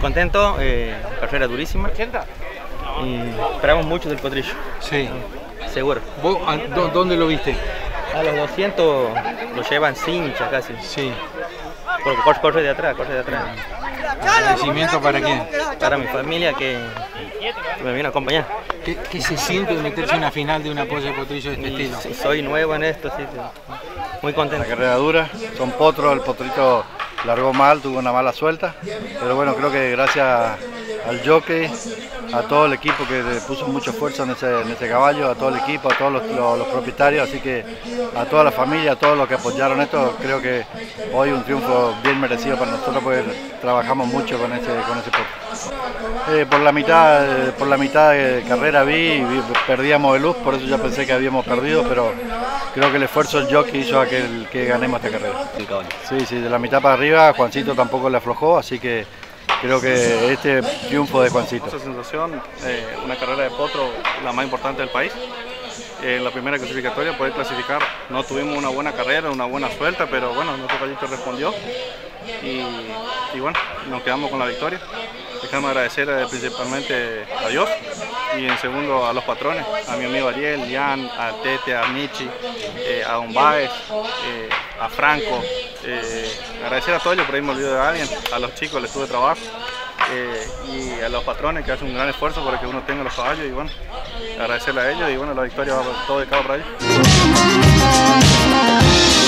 contento, carrera durísima y esperamos mucho del potrillo. Sí. Seguro. ¿Vos dónde lo viste? A los 200 lo llevan cincha casi. Sí. Porque corre de atrás, ¿Agradecimiento para quién? Para mi familia que me vino a acompañar. ¿Qué se siente meterse en una final de una polla de potrillo de este estilo? Soy nuevo en esto, sí, muy contento. La carrera dura, son potros, el potrito largó mal, tuvo una mala suelta, pero bueno, creo que gracias al jockey, a todo el equipo que le puso mucho esfuerzo en ese caballo, a todo el equipo, a todos los propietarios, así que a toda la familia, a todos los que apoyaron esto, creo que hoy un triunfo bien merecido para nosotros porque trabajamos mucho con ese potro. Por la mitad de carrera perdíamos de luz, por eso ya pensé que habíamos perdido, pero creo que el esfuerzo del jockey hizo a que ganemos esta carrera. Sí, de la mitad para arriba Juancito tampoco le aflojó, así que creo que este triunfo de Juancito. Esa sensación, una carrera de potro la más importante del país. La primera clasificatoria, poder clasificar, no tuvimos una buena carrera, una buena suelta, pero bueno, nuestro caballito respondió y bueno, nos quedamos con la victoria. Dejamos agradecer principalmente a Dios y en segundo a los patrones, a mi amigo Ariel, Lian, a Tete, a Michi, a Don Baez, a Franco. Agradecer a todos ellos, por ahí me olvido de alguien, a los chicos les tuve trabajo y a los patrones que hacen un gran esfuerzo para que uno tenga los caballos y bueno, agradecerle a ellos y bueno, la victoria va todo de cabo para ellos.